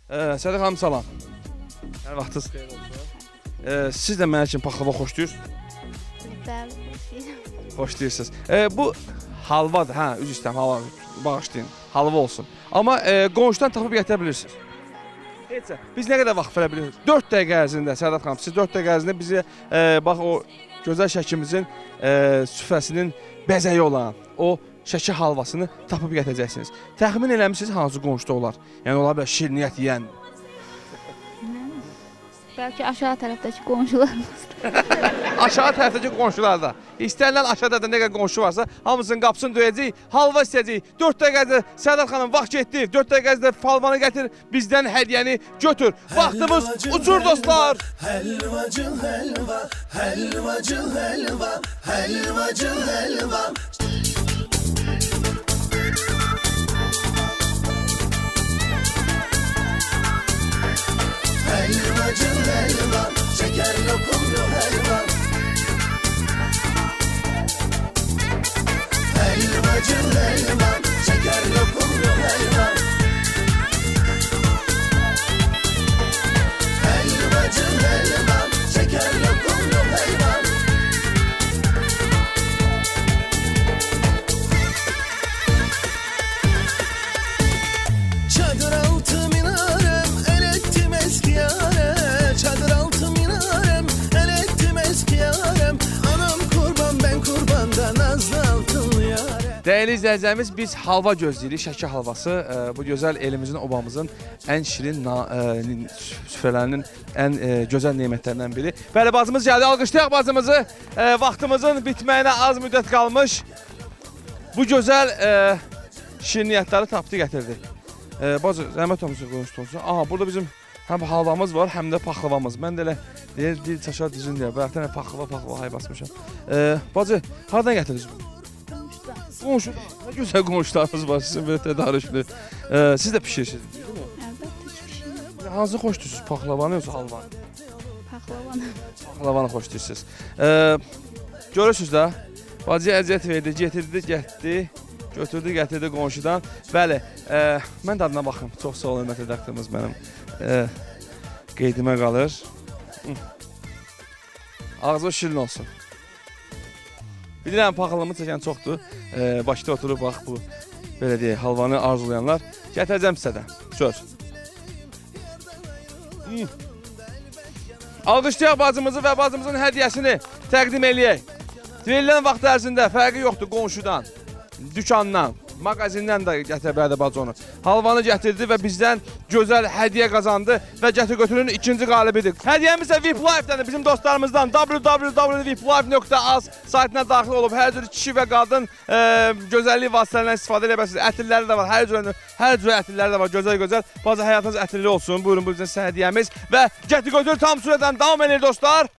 Sədıq xanım, salam. Hər vaxtınız xeyir olsun. Siz də mənə üçün paxlava xoşlayırsınız? Bəli, xoşlayıram. Xoşlayırsınız. Bu halvadır, hə, üzr istəyirəm, halva bağışlayın, halva olsun. Amma qonşudan tapıb gətirə bilirsiniz. Heç biz nə qədər vaxt verə bilirik? 4 dəqiqə ərzində, Sədaq xanım, siz 4 dəqiqə ərzində bizi, bax o gözəl şəkimizin süfrəsinin bəzəyi olan, o şəki halvasını tapıb gətirəcəksiniz. Təxmin eləmişsiniz hansı qonşuda olar? Yəni, ola bilər şirniyyət yiyən. Bəlkə aşağı tərəfdəki qonşularımızdır. Aşağı tərəfdəki qonşularda. İstənilən aşağıda da nə qədər qonşu varsa, hamısının qapısını döyəcəyik, halva istəyəcəyik. 4 dəqiqədə Sədaq xanım vaxt getdi, 4 dəqiqədə halvanı gətir, bizdən hədiyyəni götür. Vaxtımız uçur dostlar. Helvacı helva, helvacı helva, helvacı helva. Helvacı helva, şeker lokumlu helva. Helvacı helva, şeker lokumlu helva. Helvacı helva, şeker lokumlu helva. Çadır altı minarem, el ettim eski yare. Çadır altı minarem, el ettim eski yarem. Anam kurban, ben kurbanda nazlı altın yare. Dəyərli izləyicilərimiz, biz halva gözləyirik, şəki halvası. Bu gözəl elimizin, obamızın ən şirin süfrələrinin ən gözəl nemətlərindən biri. Bəli, bacımız gəldi, alqışlayaq bacımızı. Vaxtımızın bitməyinə az müddət qalmış. Bu gözəl şirniyyətləri tapdı, gətirdi. Bacı, zəhmət olmuşsun, qonşu olsun. Aha, burada bizim həm halvamız var, həm də paxlavamız. Mən də elə deyir, dil çaşar dizin deyə. Bayaqdan paxlava hay basmışam. Bacı, hardan gətirdiniz bunu? Qonşu, nə gözəl qonşularınız var sizin belə tədarüşlü. Siz də pişirirsiniz, değil mi? Əlbəttə ki, pişirir. Hansı xoşdursunuz, paxlavanı yoxsa halvanı? Paxlavanı. Paxlavanı xoşdursunuz. Görürsünüz də, bacıya əziyyət verdi, getirdi, getdi, götürdü, gətirdi qonşudan. Bəli, mən dadına baxım. Çox sağ olun, hörmətli redaktorumuz mənim qeydimə qalır. Ağzı şirin olsun. Bilirəm, paxılımı çəkən çoxdur. Bakıda oturub, bax, bu, belə deyək, halvanı arzulayanlar. Gətirəcəm sizə də, söz. Alqışlayaq bacımızı və bacımızın hədiyyəsini təqdim eləyək. Verilən vaxt ərzində fərqi yoxdur qonşudan, dükandan, mağazindən də gətirə bilərdi bacı onu. Halvanı gətirdi və bizdən gözəl hədiyyə qazandı və gətir-götürün ikinci qalibidir. Hədiyyəmiz də VIP Life-dən, bizim dostlarımızdan www.viplife.az saytına daxil olub, hər cür kişi və qadın gözəllik vasitələrindən istifadə edə bilirsiniz. Ətirləri də var, hər cür ətirləri də var, gözəl-gözəl. Bacı, həyatınız ətirli olsun, buyurun, bu bizim hədiyyəmiz və gətir-götür tam sürədən davam edir dostlar.